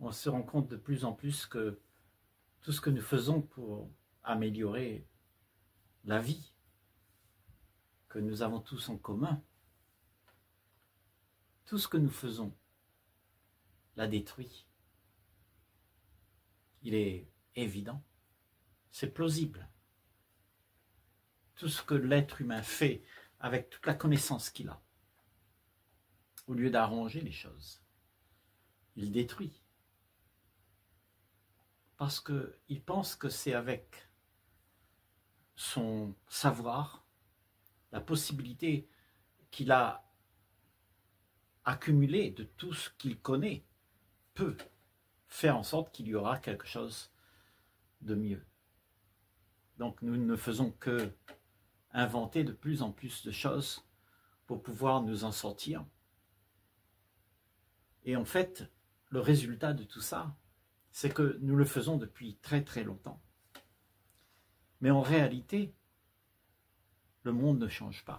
on se rend compte de plus en plus que tout ce que nous faisons pour améliorer la vie que nous avons tous en commun, tout ce que nous faisons la détruit. Il est évident, c'est plausible. Tout ce que l'être humain fait avec toute la connaissance qu'il a, au lieu d'arranger les choses, il détruit. Parce qu'il pense que c'est avec son savoir, la possibilité qu'il a accumulée de tout ce qu'il connaît, peut faire en sorte qu'il y aura quelque chose de mieux. Donc nous ne faisons que inventer de plus en plus de choses pour pouvoir nous en sortir. Et en fait, le résultat de tout ça, c'est que nous le faisons depuis très très longtemps. Mais en réalité, le monde ne change pas.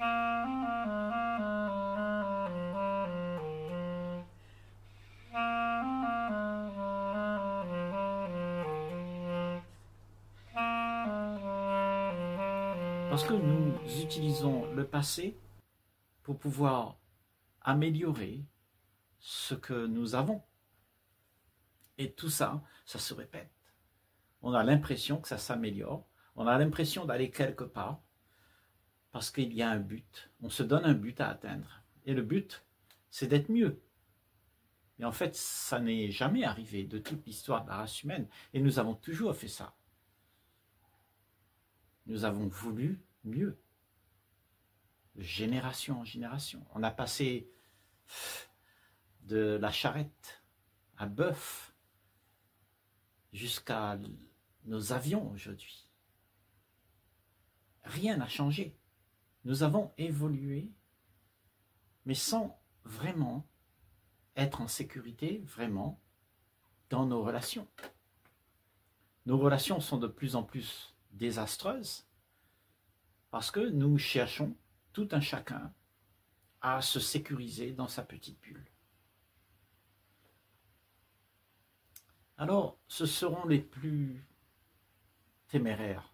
Parce que nous utilisons le passé pour pouvoir améliorer ce que nous avons. Et tout ça, ça se répète. On a l'impression que ça s'améliore, on a l'impression d'aller quelque part, parce qu'il y a un but. On se donne un but à atteindre. Et le but, c'est d'être mieux. Et en fait, ça n'est jamais arrivé de toute l'histoire de la race humaine. Et nous avons toujours fait ça. Nous avons voulu mieux. De génération en génération. On a passé de la charrette à bœuf jusqu'à nos avions aujourd'hui. Rien n'a changé. Nous avons évolué, mais sans vraiment être en sécurité, vraiment, dans nos relations. Nos relations sont de plus en plus désastreuses parce que nous cherchons tout un chacun à se sécuriser dans sa petite bulle. Alors, ce seront les plus téméraires,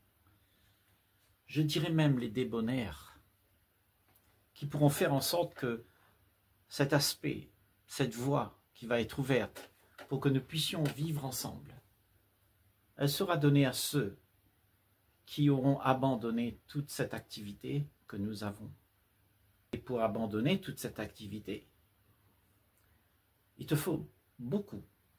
je dirais même les débonnaires, qui pourront faire en sorte que cet aspect, cette voie qui va être ouverte pour que nous puissions vivre ensemble, elle sera donnée à ceux qui auront abandonné toute cette activité que nous avons. Et pour abandonner toute cette activité, il te faut beaucoup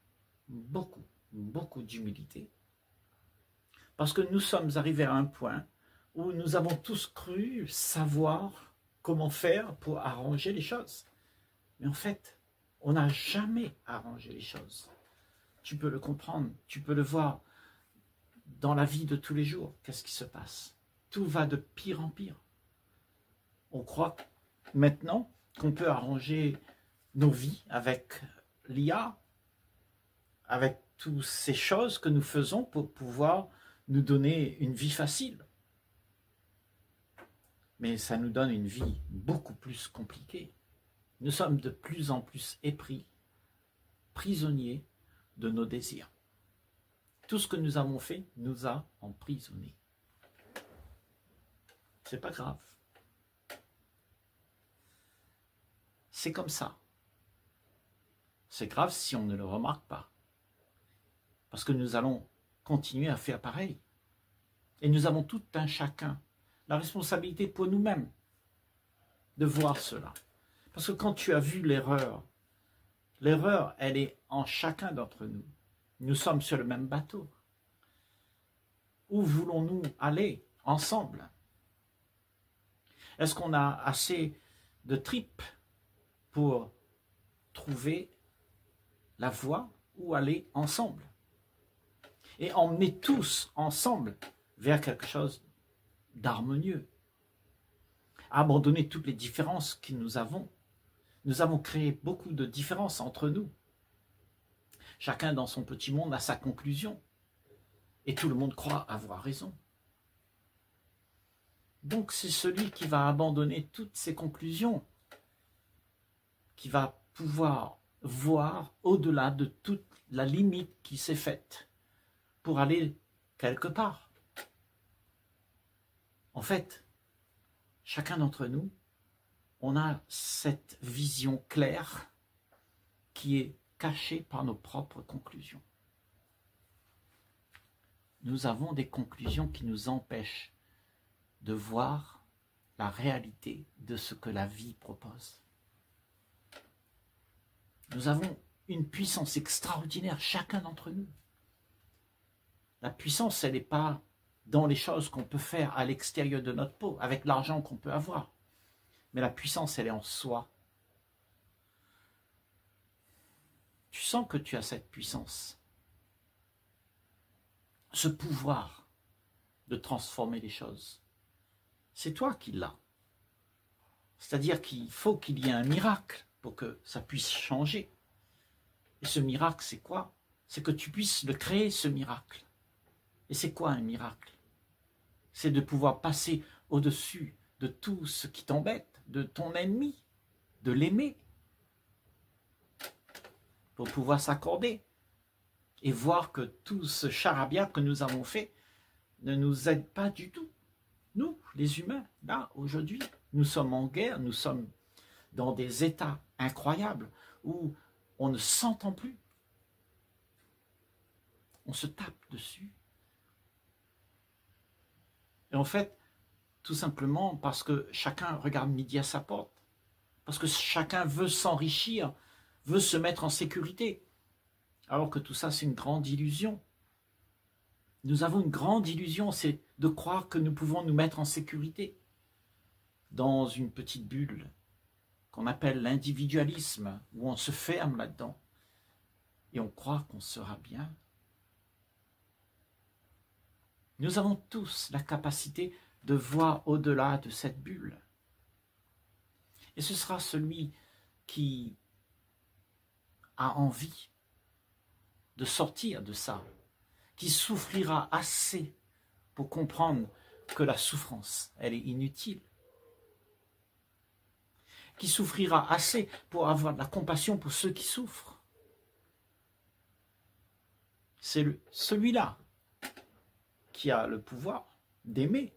d'humilité. Parce que nous sommes arrivés à un point où nous avons tous cru savoir comment faire pour arranger les choses. Mais en fait, on n'a jamais arrangé les choses. Tu peux le comprendre, tu peux le voir dans la vie de tous les jours. Qu'est-ce qui se passe? Tout va de pire en pire. On croit maintenant qu'on peut arranger nos vies avec l'IA, avec toutes ces choses que nous faisons pour pouvoir nous donner une vie facile. Mais ça nous donne une vie beaucoup plus compliquée. Nous sommes de plus en plus épris, prisonniers de nos désirs. Tout ce que nous avons fait nous a emprisonnés. C'est pas grave. C'est comme ça. C'est grave si on ne le remarque pas. Parce que nous allons continuer à faire pareil. Et nous avons tout un chacun la responsabilité pour nous-mêmes de voir cela. Parce que quand tu as vu l'erreur, l'erreur, elle est en chacun d'entre nous. Nous sommes sur le même bateau. Où voulons-nous aller ensemble? Est-ce qu'on a assez de tripes pour trouver la voie où aller ensemble? Et emmener tous ensemble vers quelque chose d'harmonieux. Abandonner toutes les différences que nous avons. Nous avons créé beaucoup de différences entre nous. Chacun dans son petit monde a sa conclusion. Et tout le monde croit avoir raison. Donc c'est celui qui va abandonner toutes ses conclusions qui va pouvoir voir au-delà de toute la limite qui s'est faite pour aller quelque part. En fait, chacun d'entre nous, on a cette vision claire qui est cachée par nos propres conclusions. Nous avons des conclusions qui nous empêchent de voir la réalité de ce que la vie propose. Nous avons une puissance extraordinaire, chacun d'entre nous. La puissance, elle n'est pas dans les choses qu'on peut faire à l'extérieur de notre peau, avec l'argent qu'on peut avoir. Mais la puissance, elle est en soi. Tu sens que tu as cette puissance, ce pouvoir de transformer les choses. C'est toi qui l'as. C'est-à-dire qu'il faut qu'il y ait un miracle pour que ça puisse changer. Et ce miracle, c'est quoi? C'est que tu puisses le créer, ce miracle. Et c'est quoi un miracle? C'est de pouvoir passer au-dessus de tout ce qui t'embête, de ton ennemi, de l'aimer, pour pouvoir s'accorder et voir que tout ce charabia que nous avons fait ne nous aide pas du tout. Nous, les humains, là, aujourd'hui, nous sommes en guerre, nous sommes dans des états incroyables où on ne s'entend plus. On se tape dessus. Et en fait, tout simplement parce que chacun regarde midi à sa porte, parce que chacun veut s'enrichir, veut se mettre en sécurité, alors que tout ça, c'est une grande illusion. Nous avons une grande illusion, c'est de croire que nous pouvons nous mettre en sécurité dans une petite bulle qu'on appelle l'individualisme, où on se ferme là-dedans et on croit qu'on sera bien. Nous avons tous la capacité de voir au-delà de cette bulle. Et ce sera celui qui a envie de sortir de ça, qui souffrira assez pour comprendre que la souffrance, elle est inutile, qui souffrira assez pour avoir de la compassion pour ceux qui souffrent. C'est celui-là qui a le pouvoir d'aimer.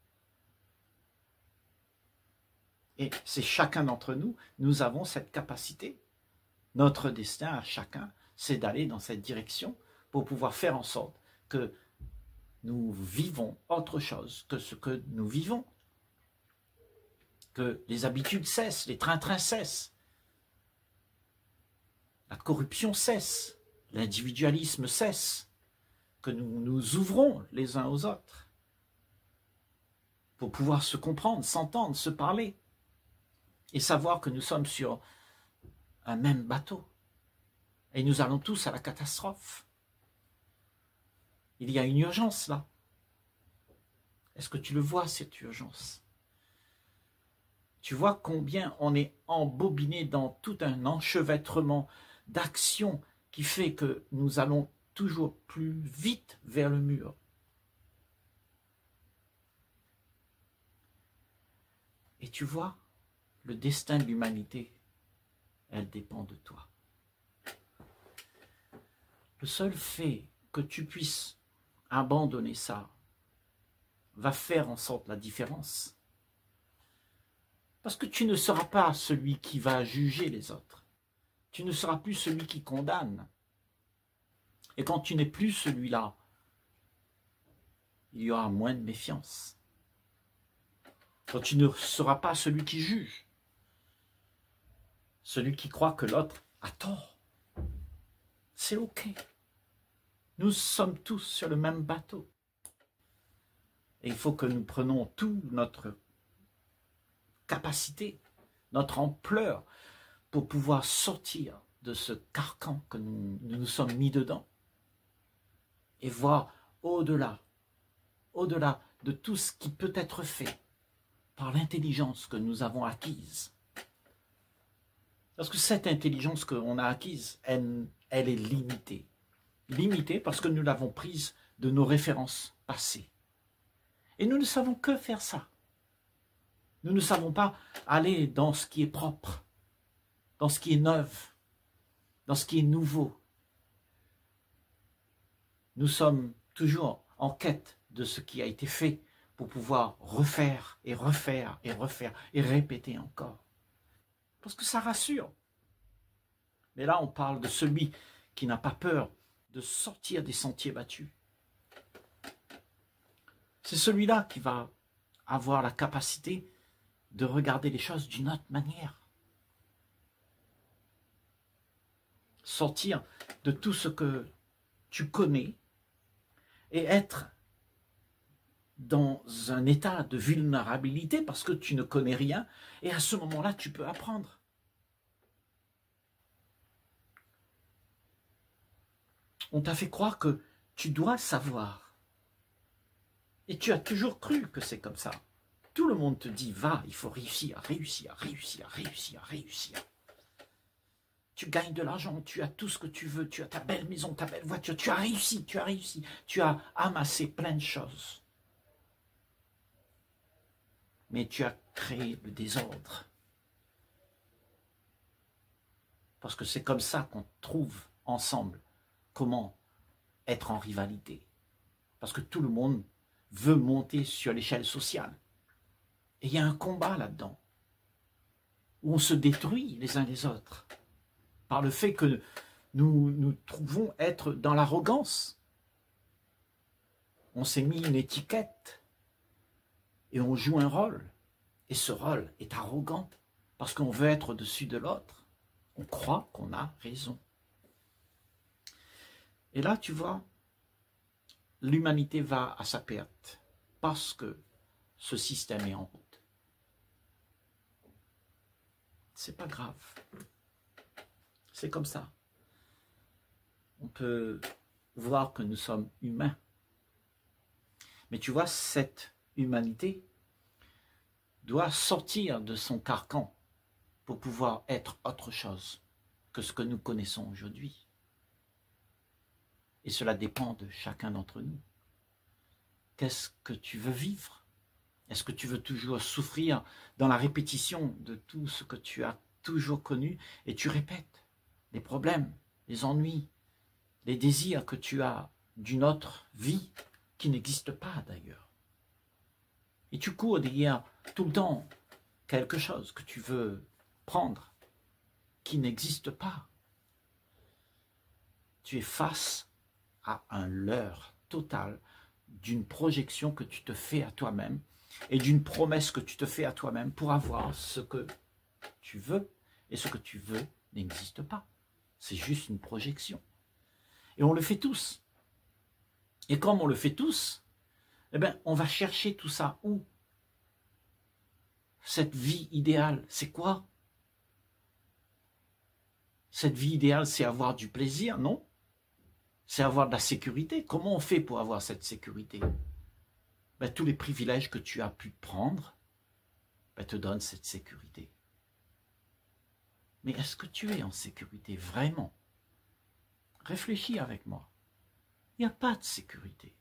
Et c'est chacun d'entre nous, nous avons cette capacité. Notre destin à chacun, c'est d'aller dans cette direction pour pouvoir faire en sorte que nous vivons autre chose que ce que nous vivons. Que les habitudes cessent, les trains-trains cessent, la corruption cesse, l'individualisme cesse, que nous nous ouvrons les uns aux autres pour pouvoir se comprendre, s'entendre, se parler et savoir que nous sommes sur un même bateau et nous allons tous à la catastrophe. Il y a une urgence là. Est-ce que tu le vois, cette urgence? Tu vois combien on est embobiné dans tout un enchevêtrement d'actions qui fait que nous allons toujours plus vite vers le mur. Et tu vois, le destin de l'humanité, elle dépend de toi. Le seul fait que tu puisses abandonner ça va faire en sorte la différence. Parce que tu ne seras pas celui qui va juger les autres. Tu ne seras plus celui qui condamne. Et quand tu n'es plus celui-là, il y aura moins de méfiance. Quand tu ne seras pas celui qui juge, celui qui croit que l'autre a tort, c'est ok. Nous sommes tous sur le même bateau. Et il faut que nous prenions toute notre capacité, notre ampleur pour pouvoir sortir de ce carcan que nous sommes mis dedans et voir au-delà de tout ce qui peut être fait par l'intelligence que nous avons acquise. Parce que cette intelligence qu'on a acquise, elle est limitée. Limitée parce que nous l'avons prise de nos références passées. Et nous ne savons que faire ça. Nous ne savons pas aller dans ce qui est propre, dans ce qui est neuf. dans ce qui est nouveau. Nous sommes toujours en quête de ce qui a été fait pour pouvoir refaire et refaire et refaire et répéter encore. Parce que ça rassure. Mais là, on parle de celui qui n'a pas peur de sortir des sentiers battus. C'est celui-là qui va avoir la capacité de regarder les choses d'une autre manière. Sortir de tout ce que tu connais et être dans un état de vulnérabilité parce que tu ne connais rien et à ce moment-là, tu peux apprendre. On t'a fait croire que tu dois savoir. Et tu as toujours cru que c'est comme ça. Tout le monde te dit, va, il faut réussir, réussir, réussir, réussir, réussir. Tu gagnes de l'argent, tu as tout ce que tu veux, tu as ta belle maison, ta belle voiture, tu as réussi, tu as amassé plein de choses. Mais tu as créé le désordre. Parce que c'est comme ça qu'on trouve ensemble comment être en rivalité. Parce que tout le monde veut monter sur l'échelle sociale. Et il y a un combat là-dedans, où on se détruit les uns les autres, par le fait que nous trouvons être dans l'arrogance. On s'est mis une étiquette, et on joue un rôle. Et ce rôle est arrogant, parce qu'on veut être au-dessus de l'autre. On croit qu'on a raison. Et là, tu vois, l'humanité va à sa perte, parce que ce système est en route. C'est pas grave. C'est comme ça. On peut voir que nous sommes humains. Mais tu vois, cette humanité doit sortir de son carcan pour pouvoir être autre chose que ce que nous connaissons aujourd'hui. Et cela dépend de chacun d'entre nous. Qu'est-ce que tu veux vivre? Est-ce que tu veux toujours souffrir dans la répétition de tout ce que tu as toujours connu et tu répètes les problèmes, les ennuis, les désirs que tu as d'une autre vie qui n'existe pas d'ailleurs. Et tu cours derrière tout le temps quelque chose que tu veux prendre qui n'existe pas. Tu es face à un leurre total d'une projection que tu te fais à toi-même et d'une promesse que tu te fais à toi-même pour avoir ce que tu veux, et ce que tu veux n'existe pas. C'est juste une projection. Et on le fait tous. Et comme on le fait tous, eh bien, on va chercher tout ça où? Cette vie idéale, c'est quoi? Cette vie idéale, c'est avoir du plaisir, non? C'est avoir de la sécurité. Comment on fait pour avoir cette sécurité? Ben, tous les privilèges que tu as pu prendre te donnent cette sécurité. Mais est-ce que tu es en sécurité vraiment? Réfléchis avec moi. Il n'y a pas de sécurité.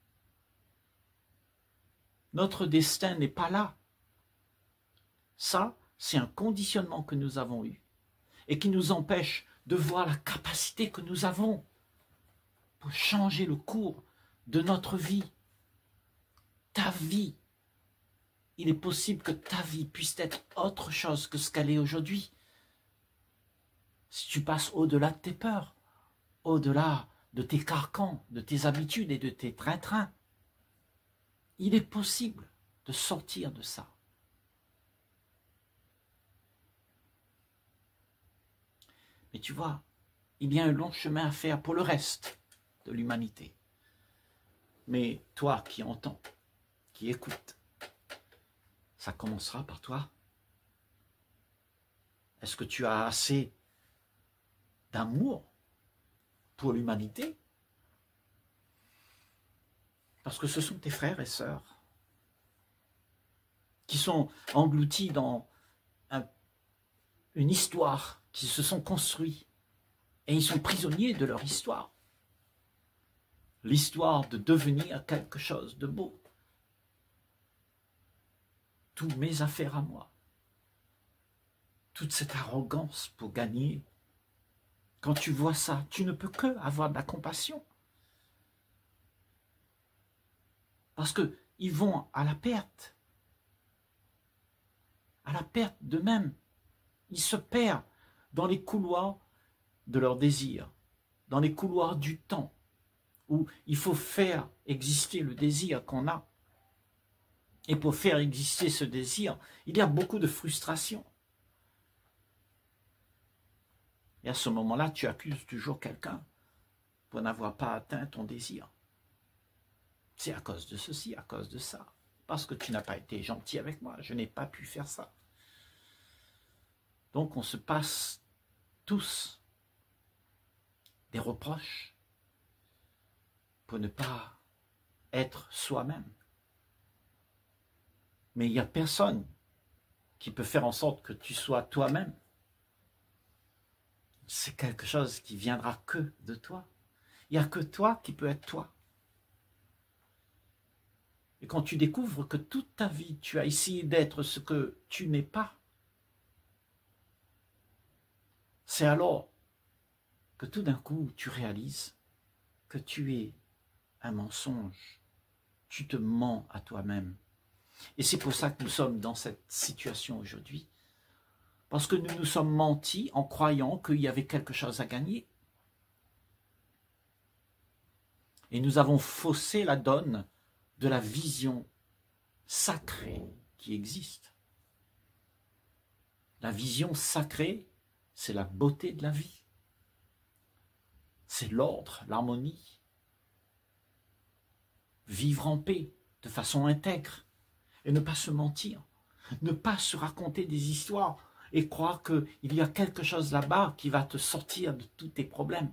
Notre destin n'est pas là. Ça, c'est un conditionnement que nous avons eu et qui nous empêche de voir la capacité que nous avons pour changer le cours de notre vie. Ta vie, il est possible que ta vie puisse être autre chose que ce qu'elle est aujourd'hui. Si tu passes au-delà de tes peurs, au-delà de tes carcans, de tes habitudes et de tes train-train, il est possible de sortir de ça. Mais tu vois, il y a un long chemin à faire pour le reste de l'humanité. Mais toi qui entends, qui écoutes, ça commencera par toi. Est-ce que tu as assez d'amour pour l'humanité? Parce que ce sont tes frères et sœurs qui sont engloutis dans une histoire, qui se sont construits et ils sont prisonniers de leur histoire. L'histoire de devenir quelque chose de beau. Toutes mes affaires à moi. Toute cette arrogance pour gagner Quand tu vois ça, tu ne peux que avoir de la compassion. Parce qu'ils vont à la perte d'eux-mêmes. Ils se perdent dans les couloirs de leurs désirs, dans les couloirs du temps, où il faut faire exister le désir qu'on a. Et pour faire exister ce désir, il y a beaucoup de frustration. Et à ce moment-là, tu accuses toujours quelqu'un pour n'avoir pas atteint ton désir. C'est à cause de ceci, à cause de ça. Parce que tu n'as pas été gentil avec moi, je n'ai pas pu faire ça. Donc on se passe tous des reproches pour ne pas être soi-même. Mais il n'y a personne qui peut faire en sorte que tu sois toi-même. C'est quelque chose qui viendra que de toi. Il n'y a que toi qui peux être toi. Et quand tu découvres que toute ta vie, tu as essayé d'être ce que tu n'es pas, c'est alors que tout d'un coup, tu réalises que tu es un mensonge. Tu te mens à toi-même. Et c'est pour ça que nous sommes dans cette situation aujourd'hui. Parce que nous nous sommes mentis en croyant qu'il y avait quelque chose à gagner. Et nous avons faussé la donne de la vision sacrée qui existe. La vision sacrée, c'est la beauté de la vie. C'est l'ordre, l'harmonie. Vivre en paix, de façon intègre. Et ne pas se mentir. Ne pas se raconter des histoires et croire qu'il y a quelque chose là-bas qui va te sortir de tous tes problèmes.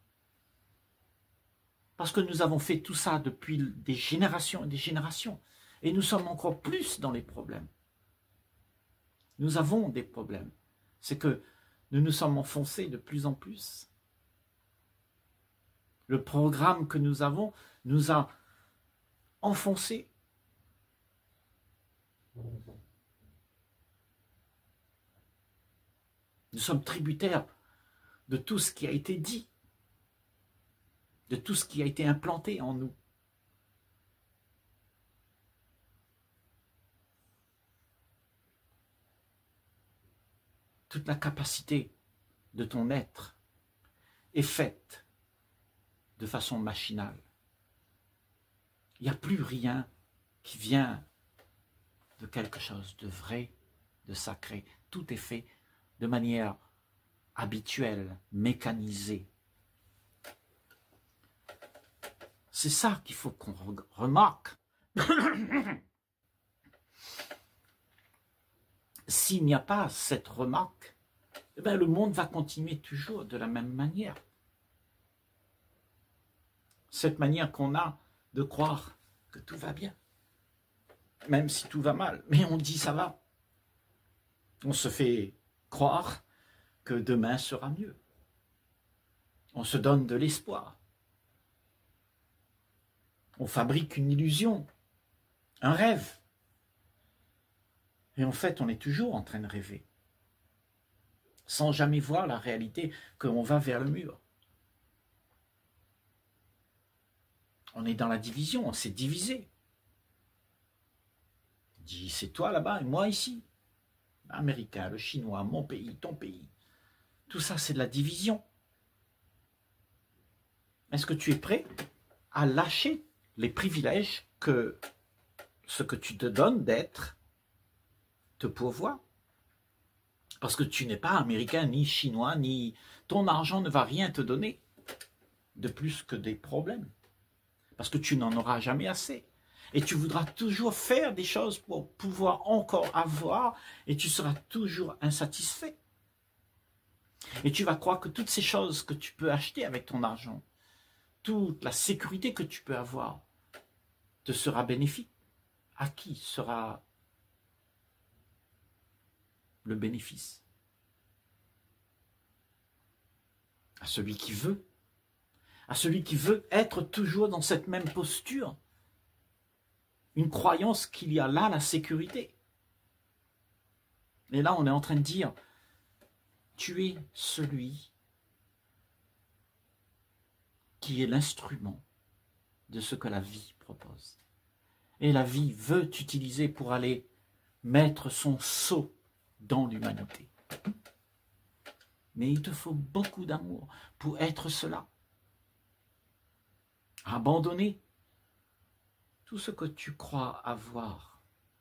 Parce que nous avons fait tout ça depuis des générations et des générations. Et nous sommes encore plus dans les problèmes. Nous avons des problèmes. C'est que nous nous sommes enfoncés de plus en plus. Le programme que nous avons nous a enfoncés. Nous sommes tributaires de tout ce qui a été dit, de tout ce qui a été implanté en nous. Toute la capacité de ton être est faite de façon machinale. Il n'y a plus rien qui vient de quelque chose de vrai, de sacré. Tout est fait de manière habituelle, mécanisée. C'est ça qu'il faut qu'on remarque. S'il n'y a pas cette remarque, eh bien, le monde va continuer toujours de la même manière. Cette manière qu'on a de croire que tout va bien, même si tout va mal. Mais on dit ça va. On se fait croire que demain sera mieux. On se donne de l'espoir. On fabrique une illusion, un rêve. Et en fait, on est toujours en train de rêver, sans jamais voir la réalité qu'on va vers le mur. On est dans la division, on s'est divisé. On dit, c'est toi là-bas et moi ici. L'Américain, le Chinois, mon pays, ton pays. Tout ça, c'est de la division. Est-ce que tu es prêt à lâcher les privilèges que ce que tu te donnes d'être te pourvoit? Parce que tu n'es pas américain, ni chinois, ni ton argent ne va rien te donner de plus que des problèmes. Parce que tu n'en auras jamais assez. Et tu voudras toujours faire des choses pour pouvoir encore avoir, et tu seras toujours insatisfait. Et tu vas croire que toutes ces choses que tu peux acheter avec ton argent, toute la sécurité que tu peux avoir, te sera bénéfique. À qui sera le bénéfice? À celui qui veut. À celui qui veut être toujours dans cette même posture. Une croyance qu'il y a là la sécurité. Et là, on est en train de dire, tu es celui qui est l'instrument de ce que la vie propose. Et la vie veut t'utiliser pour aller mettre son sceau dans l'humanité. Mais il te faut beaucoup d'amour pour être cela. Abandonner tout ce que tu crois avoir.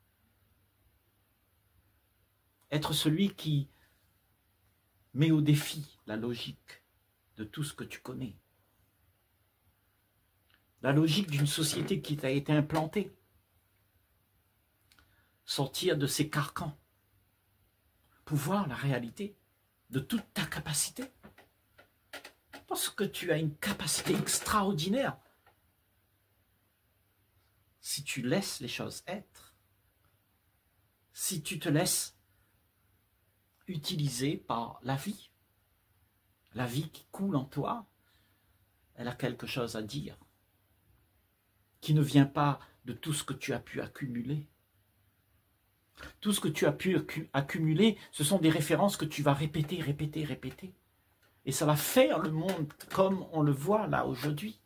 Être celui qui met au défi la logique de tout ce que tu connais. La logique d'une société qui t'a été implantée. Sortir de ces carcans pour voir la réalité de toute ta capacité. Parce que tu as une capacité extraordinaire si tu laisses les choses être, si tu te laisses utiliser par la vie qui coule en toi, elle a quelque chose à dire, qui ne vient pas de tout ce que tu as pu accumuler. Tout ce que tu as pu accumuler, ce sont des références que tu vas répéter, répéter, répéter. Et ça va faire le monde comme on le voit là aujourd'hui.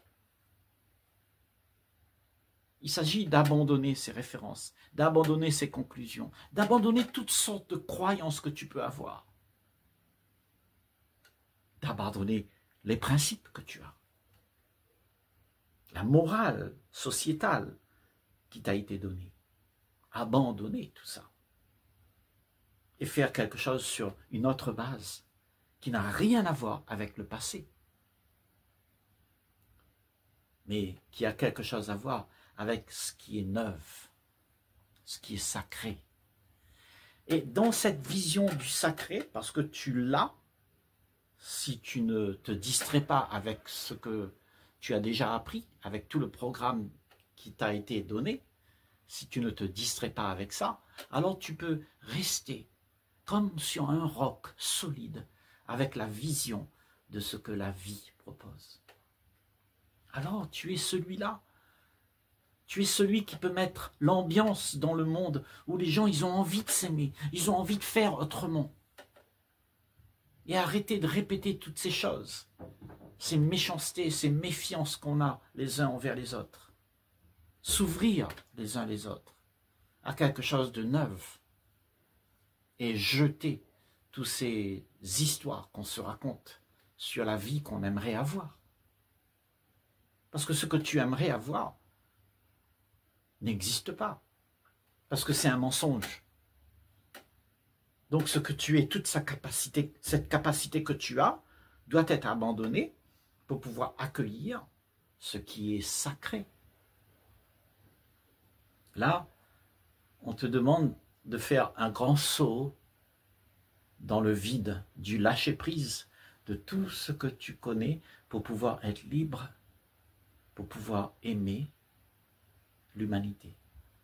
Il s'agit d'abandonner ces références, d'abandonner ces conclusions, d'abandonner toutes sortes de croyances que tu peux avoir, d'abandonner les principes que tu as, la morale sociétale qui t'a été donnée. Abandonner tout ça et faire quelque chose sur une autre base qui n'a rien à voir avec le passé, mais qui a quelque chose à voir avec ce qui est neuf, ce qui est sacré. Et dans cette vision du sacré, parce que tu l'as, si tu ne te distrais pas avec ce que tu as déjà appris, avec tout le programme qui t'a été donné, si tu ne te distrais pas avec ça, alors tu peux rester comme sur un roc solide avec la vision de ce que la vie propose. Alors tu es celui-là. Tu es celui qui peut mettre l'ambiance dans le monde où les gens ils ont envie de s'aimer, ils ont envie de faire autrement. Et arrêter de répéter toutes ces choses, ces méchancetés, ces méfiances qu'on a les uns envers les autres. S'ouvrir les uns les autres à quelque chose de neuf et jeter toutes ces histoires qu'on se raconte sur la vie qu'on aimerait avoir. Parce que ce que tu aimerais avoir n'existe pas, parce que c'est un mensonge. Donc ce que tu es, toute sa capacité, cette capacité que tu as, doit être abandonnée pour pouvoir accueillir ce qui est sacré. Là, on te demande de faire un grand saut dans le vide du lâcher-prise de tout ce que tu connais pour pouvoir être libre, pour pouvoir aimer l'humanité.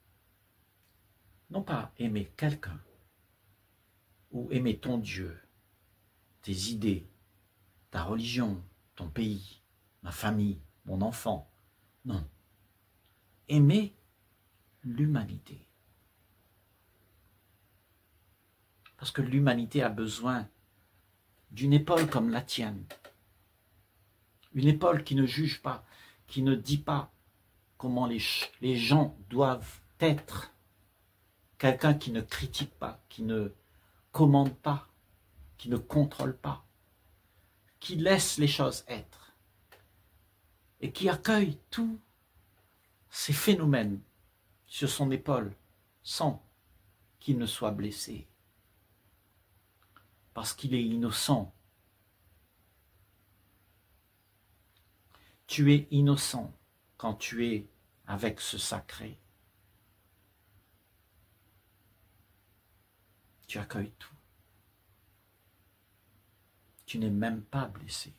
Non pas aimer quelqu'un ou aimer ton Dieu, tes idées, ta religion, ton pays, ma famille, mon enfant. Non. Aimer l'humanité. Parce que l'humanité a besoin d'une épaule comme la tienne. Une épaule qui ne juge pas, qui ne dit pas comment les gens doivent être. Quelqu'un qui ne critique pas, qui ne commande pas, qui ne contrôle pas, qui laisse les choses être et qui accueille tous ces phénomènes sur son épaule sans qu'il ne soit blessé. Parce qu'il est innocent. Tu es innocent quand tu es avec ce sacré. Tu accueilles tout. Tu n'es même pas blessé.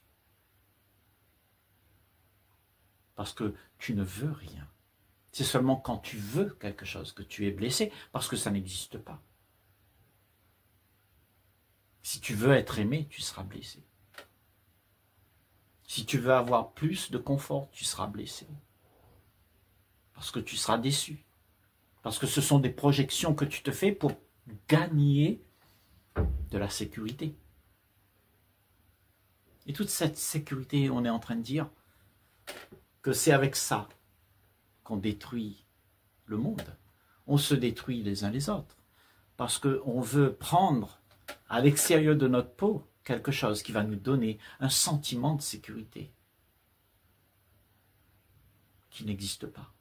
Parce que tu ne veux rien. C'est seulement quand tu veux quelque chose que tu es blessé, parce que ça n'existe pas. Si tu veux être aimé, tu seras blessé. Si tu veux avoir plus de confort, tu seras blessé. Parce que tu seras déçu. Parce que ce sont des projections que tu te fais pour gagner de la sécurité. Et toute cette sécurité, on est en train de dire, que c'est avec ça qu'on détruit le monde. On se détruit les uns les autres parce qu'on veut prendre à l'extérieur de notre peau quelque chose qui va nous donner un sentiment de sécurité qui n'existe pas.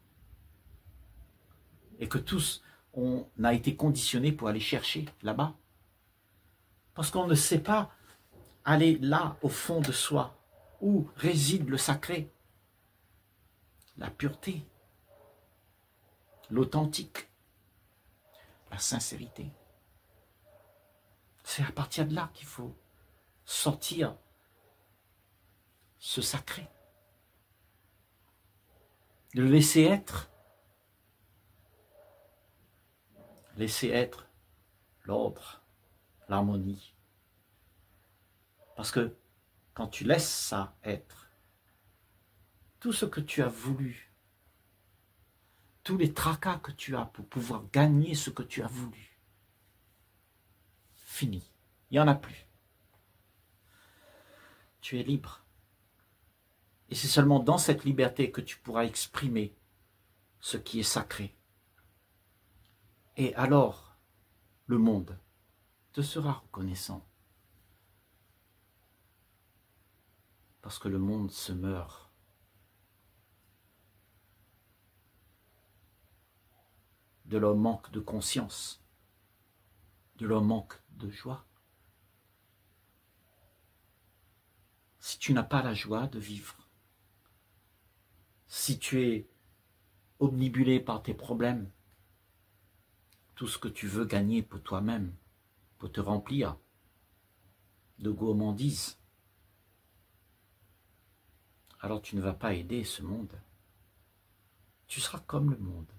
Et que tous, on a été conditionnés pour aller chercher là-bas. Parce qu'on ne sait pas aller là, au fond de soi, où réside le sacré, la pureté, l'authentique, la sincérité. C'est à partir de là qu'il faut sortir ce sacré. De le laisser être. Laisser être l'ordre, l'harmonie. Parce que quand tu laisses ça être, tout ce que tu as voulu, tous les tracas que tu as pour pouvoir gagner ce que tu as voulu, fini. Il n'y en a plus. Tu es libre. Et c'est seulement dans cette liberté que tu pourras exprimer ce qui est sacré. Et alors, le monde te sera reconnaissant. Parce que le monde se meurt. De leur manque de conscience, de leur manque de joie. Si tu n'as pas la joie de vivre, si tu es obnubilé par tes problèmes, tout ce que tu veux gagner pour toi-même, pour te remplir de gourmandise, alors tu ne vas pas aider ce monde. Tu seras comme le monde.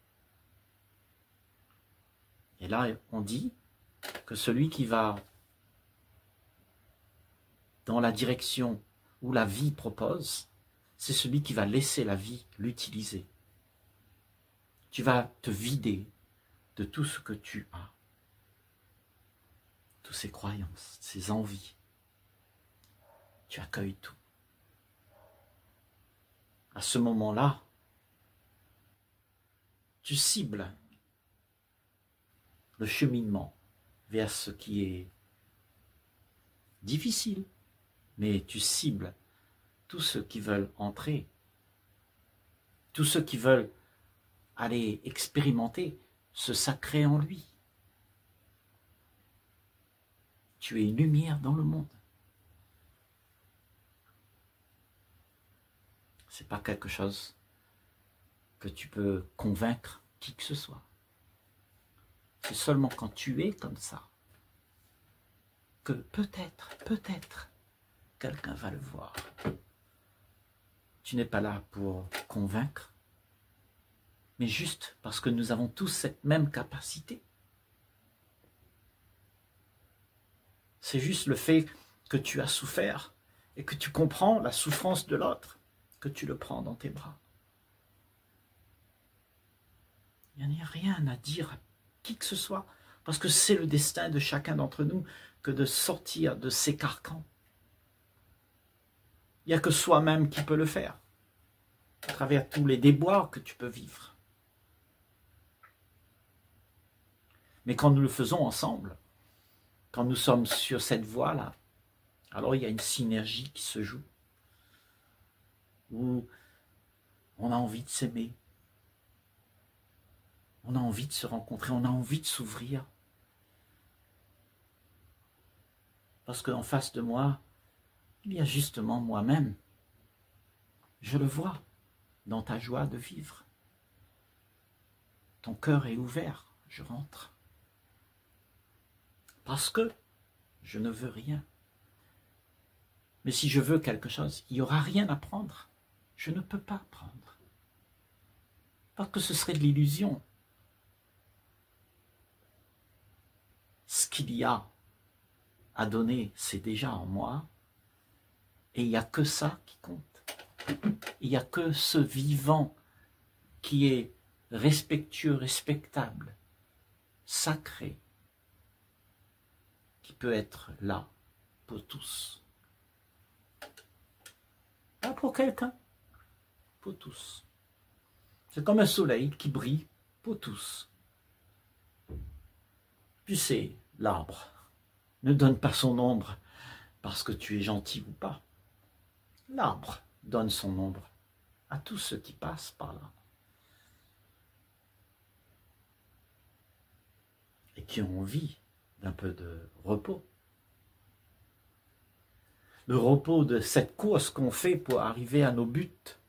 Et là, on dit que celui qui va dans la direction où la vie propose, c'est celui qui va laisser la vie l'utiliser. Tu vas te vider de tout ce que tu as, toutes ces croyances, ces envies. Tu accueilles tout. À ce moment-là, tu cibles le cheminement vers ce qui est difficile, mais tu cibles tous ceux qui veulent entrer, tous ceux qui veulent aller expérimenter ce sacré en lui. Tu es une lumière dans le monde. Ce n'est pas quelque chose que tu peux convaincre qui que ce soit. C'est seulement quand tu es comme ça que peut-être, quelqu'un va le voir. Tu n'es pas là pour convaincre, mais juste parce que nous avons tous cette même capacité. C'est juste le fait que tu as souffert et que tu comprends la souffrance de l'autre, que tu le prends dans tes bras. Il n'y a rien à dire à qui que ce soit, parce que c'est le destin de chacun d'entre nous que de sortir de ces carcans. Il n'y a que soi-même qui peut le faire, à travers tous les déboires que tu peux vivre. Mais quand nous le faisons ensemble, quand nous sommes sur cette voie-là, alors il y a une synergie qui se joue, où on a envie de s'aimer, on a envie de se rencontrer, on a envie de s'ouvrir. Parce qu'en face de moi, il y a justement moi-même. Je le vois dans ta joie de vivre. Ton cœur est ouvert, je rentre. Parce que je ne veux rien. Mais si je veux quelque chose, il n'y aura rien à prendre. Je ne peux pas prendre. Parce que ce serait de l'illusion. Ce qu'il y a à donner, c'est déjà en moi. Et il n'y a que ça qui compte. Il n'y a que ce vivant qui est respectueux, respectable, sacré, qui peut être là pour tous. Pas pour quelqu'un, pour tous. C'est comme un soleil qui brille pour tous. Tu sais, l'arbre ne donne pas son ombre parce que tu es gentil ou pas. L'arbre donne son ombre à tous ceux qui passent par là et qui ont envie d'un peu de repos. Le repos de cette course qu'on fait pour arriver à nos buts.